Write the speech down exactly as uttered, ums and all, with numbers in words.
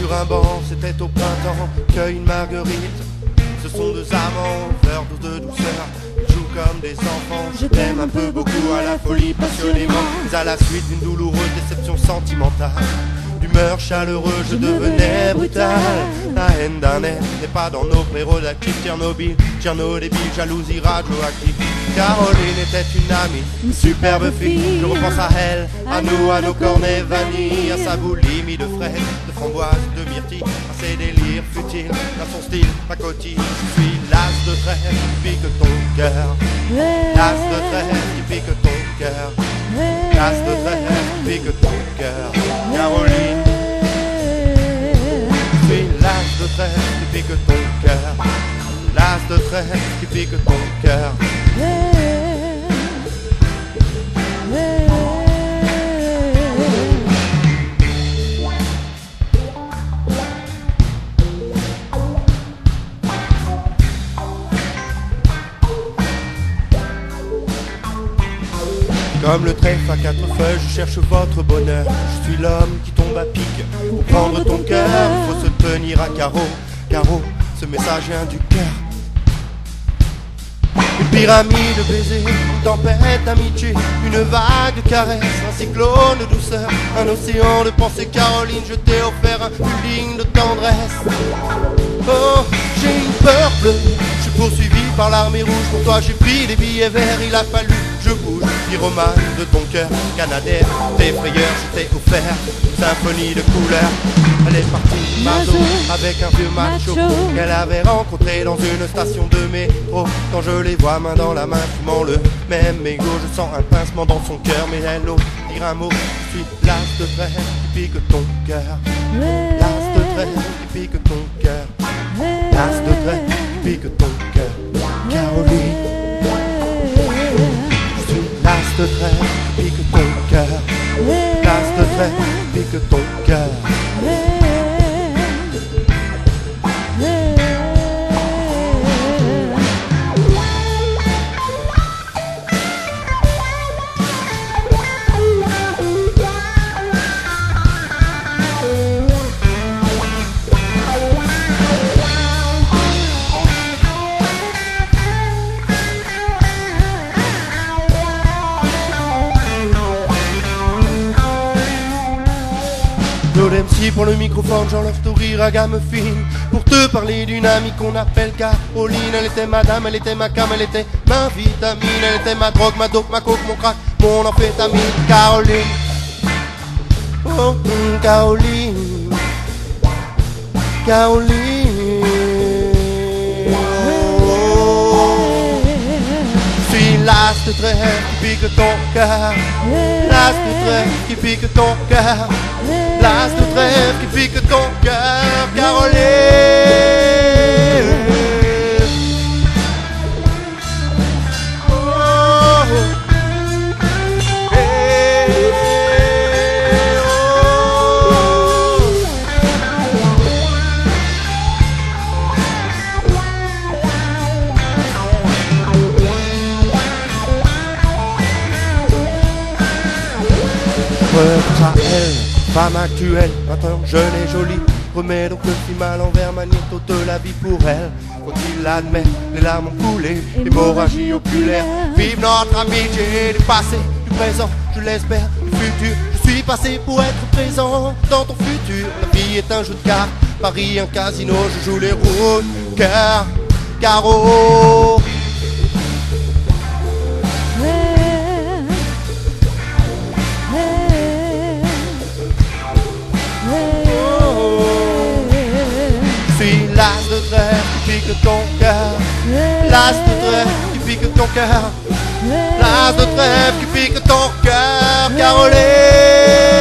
sur un banc, c'était au printemps, cueille une marguerite. Ce sont deux amants, vers de douceur, ils jouent comme des enfants. Je t'aime un peu beaucoup à la folie passionnément, mais à la suite d'une douloureuse déception sentimentale, d'humeur chaleureuse, je devenais brutal. La haine d'un être n'est pas dans nos prérogatifs. Tchernobyl, Tchernobyl, jalousie radioactive. Caroline était une amie, une superbe fille. Je repense à elle, à nous, à nos cornets vanille, à sa boulimie de fraises, de framboises, de myrtilles, à ses délires futiles, à son style, ma coquille. Je suis l'as de trèfle qui pique ton cœur, l'as de trèfle qui pique ton cœur, l'as de trèfle qui pique ton cœur. Caroline, je suis l'as de trèfle qui pique ton cœur, l'as de trèfle qui pique ton cœur. Comme le trèfle à quatre feuilles, je cherche votre bonheur. Je suis l'homme qui tombe à pic pour prendre ton cœur. Il faut se tenir à carreau, carreau, ce message vient du cœur. Une pyramide de baisers, une tempête d'amitié, une vague de caresses, un cyclone de douceur, un océan de pensée. Caroline, je t'ai offert une ligne de tendresse. Oh, j'ai une peur bleue, je suis poursuivi par l'armée rouge. Pour toi j'ai pris des billets verts, il a fallu je bouge. Pyromane de ton cœur, canadair, tes frayeurs, je t'ai offert une symphonie de couleurs. Elle est partie maso avec un vieux macho qu'elle avait rencontré dans une station de métro. Quand je les vois main dans la main fumant le même mégot, je sens un pincement dans son cœur. Mais elle ose dire un mot, je suis l'as de trèfle qui pique ton cœur, l'as de trèfle qui pique ton cœur, l'as de trèfle qui pique ton cœur. Caroline, je suis l'as de trèfle qui pique ton cœur, l'as de trèfle qui pique ton cœur. M C pour le microphone, j'enlève tout rire à gamme fine pour te parler d'une amie qu'on appelle Caroline. Elle était madame, elle était ma cam, elle était ma vitamine, elle était ma drogue, ma dope, ma coke, mon crack, mon amphétamine. Caroline, oh mm, Caroline, Caroline, oh. Je suis l'as de trèfle qui pique ton cœur, l'as de trèfle qui pique ton cœur, l'as de trèfle qui pique ton cœur, Caroline. Oh, hey, oh. Quant à elle, femme actuelle, maintenant jeune et jolie, remets donc le film à l'envers, magnéto de la vie pour elle. Faut qu'il l'admette, les larmes ont coulé, hémorragie oculaire. Vive notre amitié du passé, du présent, je l'espère, du futur. Je suis passé pour être présent dans ton futur. La vie est un jeu de cartes, Paris un casino, je joue les roues, cœur, carreau. L'as de trèfle qui pique ton cœur, l'as de trèfle qui pique ton cœur, l'as de trèfle qui pique ton cœur, Caroline.